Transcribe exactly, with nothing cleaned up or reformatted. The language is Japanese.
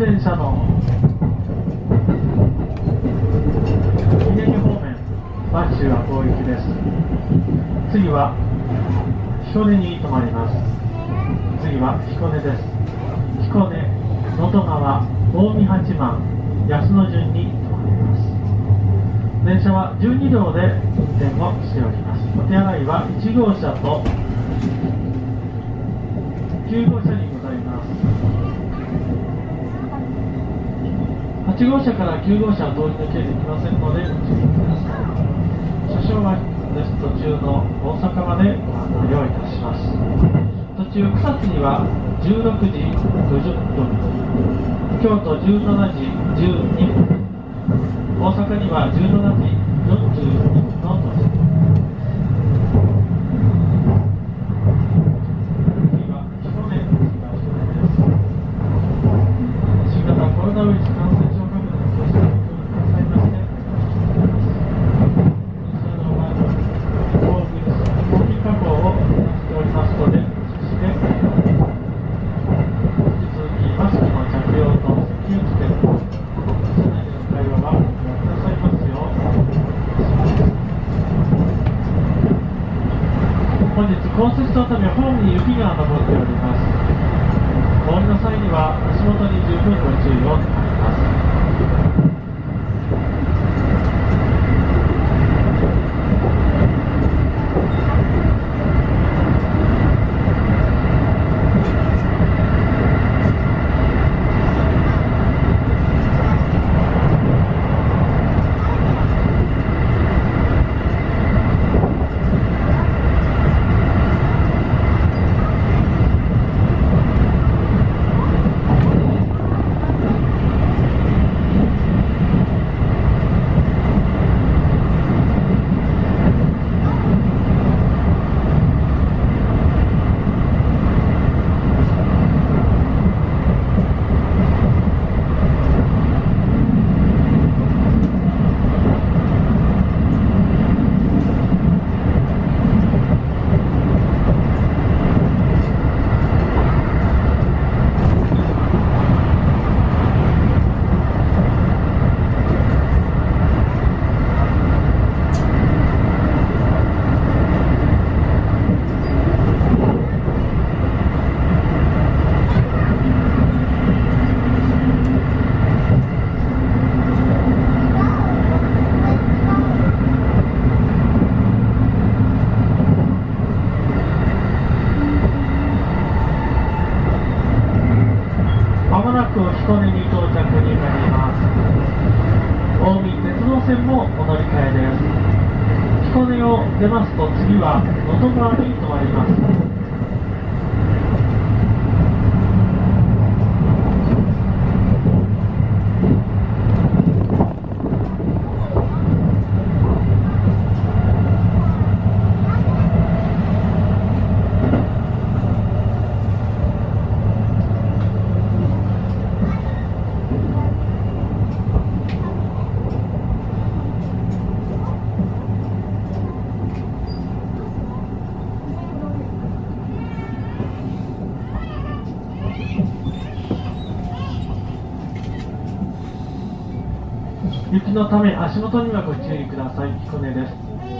電車の稲毛方面、バッシュは攻撃です。次は彦根に停まります。次は彦根です。彦根、能登川、近江八幡、安野順に停まります。電車はじゅうに両で運転をしております。お手洗いはいち号車ときゅう号車にございます。はち号車からきゅう号車は通り抜けできませんのでご注意ください。車掌はです途中の大阪までご案内をいたします。途中草津にはじゅうろくじごじゅっぷん、京都じゅうしちじじゅうにふん、大阪にはじゅうしちじよんじゅうにふんの到着。次は彦根、次は彦根です。新型コロナウイルス感染症拡大の防止にご協力くださいまして運送の前の抗ウイルス抗菌加工をしておりますので、そして引き続きマスクの着用と気をつけて車内での会話は本日、降雪のためホームに雪が残っております。お降りの際には足元に十分ご注意を願います。彦根に到着になります。近江鉄道線もお乗り換えです。彦根を出ますと次は能登川に停まります。雪のため足元にはご注意ください。彦根です。